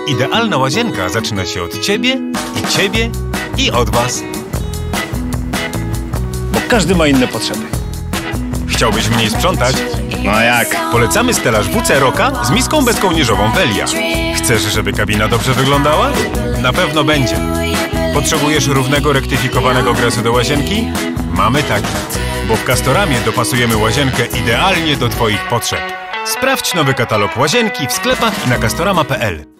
Idealna łazienka zaczyna się od ciebie i od was. Bo każdy ma inne potrzeby. Chciałbyś mniej sprzątać? No jak? Polecamy stelaż WC Rocka z miską bezkołnierzową Velia. Chcesz, żeby kabina dobrze wyglądała? Na pewno będzie. Potrzebujesz równego, rektyfikowanego gresu do łazienki? Mamy taki. Bo w Castoramie dopasujemy łazienkę idealnie do twoich potrzeb. Sprawdź nowy katalog łazienki w sklepach i na castorama.pl.